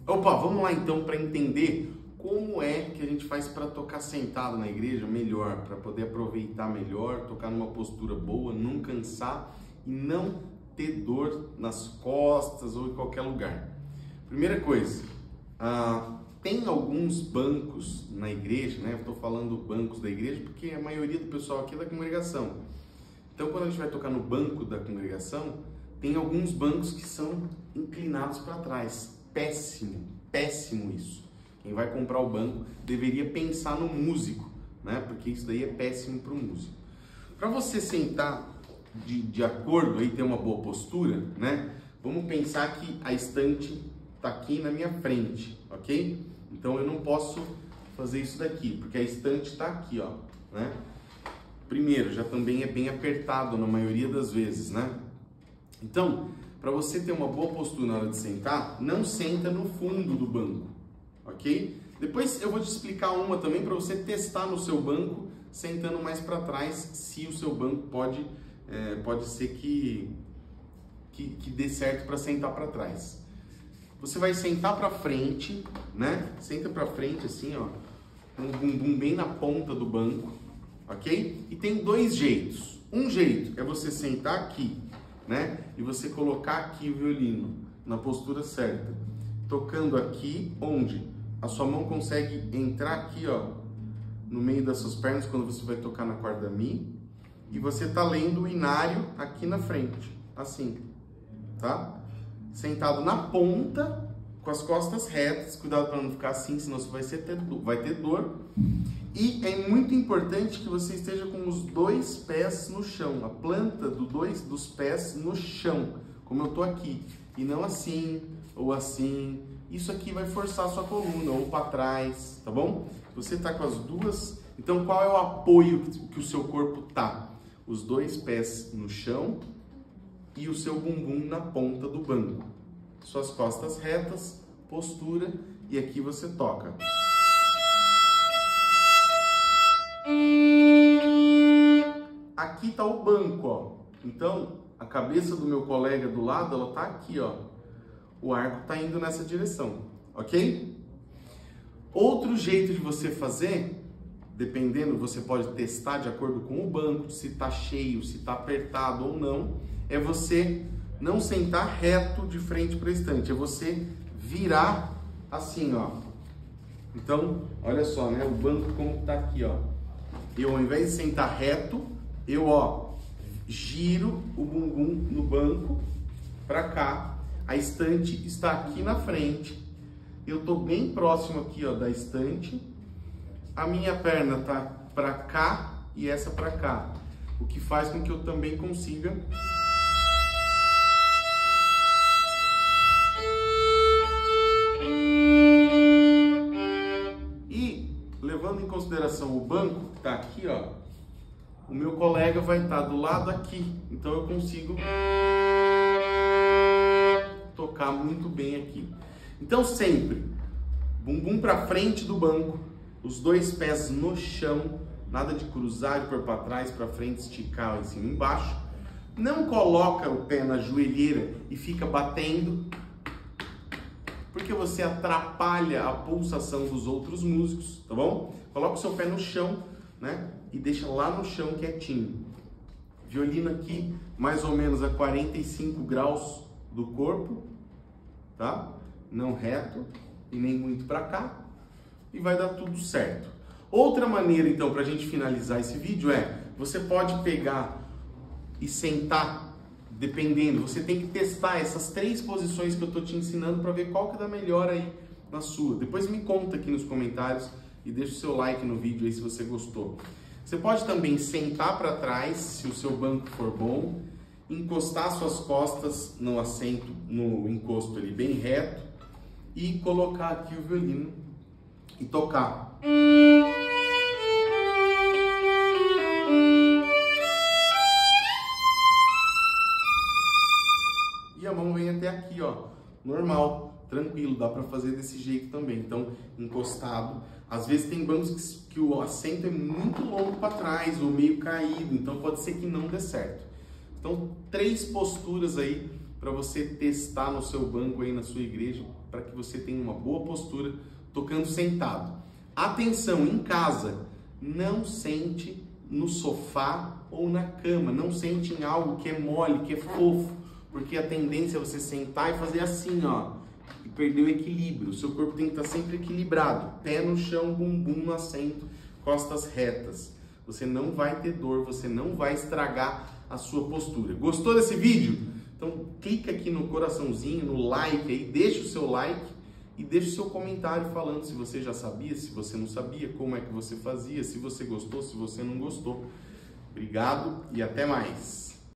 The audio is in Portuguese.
Opa, vamos lá então para entender como é que a gente faz para tocar sentado na igreja melhor, para poder aproveitar melhor, tocar numa postura boa, não cansar e não ter dor nas costas ou em qualquer lugar. Primeira coisa, tem alguns bancos na igreja, né? Eu estou falando bancos da igreja porque a maioria do pessoal aqui é da congregação. Então, quando a gente vai tocar no banco da congregação, tem alguns bancos que são inclinados para trás. Péssimo, péssimo isso. Quem vai comprar o banco deveria pensar no músico, né? Porque isso daí é péssimo para o músico. Para você sentar de acordo e ter uma boa postura, né? Vamos pensar que a estante está aqui na minha frente, ok? Então eu não posso fazer isso daqui, porque a estante está aqui, ó, né? Primeiro, já também é bem apertado na maioria das vezes, né? Então, para você ter uma boa postura na hora de sentar, não senta no fundo do banco, ok? Depois eu vou te explicar uma também para você testar no seu banco, sentando mais para trás, se o seu banco pode ser que dê certo para sentar para trás. Você vai sentar para frente, né? Senta para frente assim, ó, com o bumbum bem na ponta do banco, ok? E tem dois jeitos. Um jeito é você sentar aqui, né? E você colocar aqui o violino na postura certa, tocando aqui onde a sua mão consegue entrar aqui, ó, no meio das suas pernas quando você vai tocar na corda Mi, e você tá lendo o inário aqui na frente, assim, tá? Sentado na ponta, com as costas retas, cuidado para não ficar assim, senão você vai ter dor. E é muito importante que você esteja com os dois pés no chão, a planta dos pés no chão, como eu tô aqui, e não assim ou assim. Isso aqui vai forçar a sua coluna, ou para trás, tá bom? Você tá com as duas, então qual é o apoio que o seu corpo tá? Os dois pés no chão e o seu bumbum na ponta do banco. Suas costas retas, postura, e aqui você toca. Aqui tá o banco, ó. Então, a cabeça do meu colega do lado, ela tá aqui, ó. O arco tá indo nessa direção, ok? Outro jeito de você fazer, dependendo, você pode testar de acordo com o banco, se tá cheio, se tá apertado ou não, é você não sentar reto de frente para a estante, é você virar assim, ó. Então, olha só, né? O banco como tá aqui, ó. Eu, ao invés de sentar reto, eu, ó, giro o bumbum no banco para cá. A estante está aqui na frente. Eu tô bem próximo aqui, ó, da estante. A minha perna tá para cá e essa para cá, o que faz com que eu também consiga levando em consideração o banco que está aqui, ó, o meu colega vai estar do lado aqui, então eu consigo tocar muito bem aqui. Então sempre, bumbum para frente do banco, os dois pés no chão, nada de cruzar e pôr para trás, para frente, esticar em cima e embaixo. Não coloca o pé na joelheira e fica batendo, porque você atrapalha a pulsação dos outros músicos, tá bom? Coloca o seu pé no chão, né? E deixa lá no chão quietinho. Violino aqui, mais ou menos a 45 graus do corpo, tá? Não reto e nem muito para cá. E vai dar tudo certo. Outra maneira, então, para a gente finalizar esse vídeo é, você pode pegar e sentar, dependendo, você tem que testar essas 3 posições que eu tô te ensinando para ver qual que dá melhor aí na sua. Depois me conta aqui nos comentários e deixa o seu like no vídeo aí se você gostou. Você pode também sentar para trás, se o seu banco for bom, encostar suas costas no assento, no encosto ali bem reto e colocar aqui o violino e tocar. E a mão vem até aqui, ó, normal, tranquilo, dá para fazer desse jeito também. Então, encostado. Às vezes tem bancos que o assento é muito longo para trás ou meio caído, então pode ser que não dê certo. Então, 3 posturas aí para você testar no seu banco aí na sua igreja para para que você tenha uma boa postura tocando sentado. Atenção, em casa, não sente no sofá ou na cama, não sente em algo que é mole, que é fofo, porque a tendência é você sentar e fazer assim, ó, e perder o equilíbrio. O seu corpo tem que estar sempre equilibrado, pé no chão, bumbum no assento, costas retas. Você não vai ter dor, você não vai estragar a sua postura. Gostou desse vídeo? Então clica aqui no coraçãozinho, no like aí, deixa o seu like e deixa o seu comentário falando se você já sabia, se você não sabia, como é que você fazia, se você gostou, se você não gostou. Obrigado e até mais!